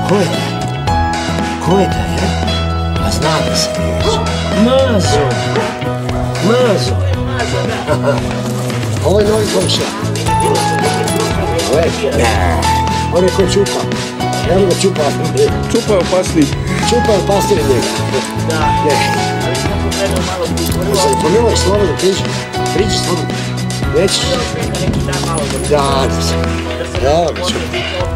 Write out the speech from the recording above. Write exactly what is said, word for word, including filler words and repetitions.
Ko je taj? Ko je taj, ja? Pa zna da se već. Mazo! Mazo! Ovo je novi komšija. Ovo je? Ne. On je ko čupa. Evo ga čupa. Čupa je opasniji. Čupa je opasniji njega. Da. Ali kako treba malo prvo... Pa nemoj slobodno priđi. Priđi slobodno. Nećeš? Neki dan malo da... Da, da se. Evo ga čupa.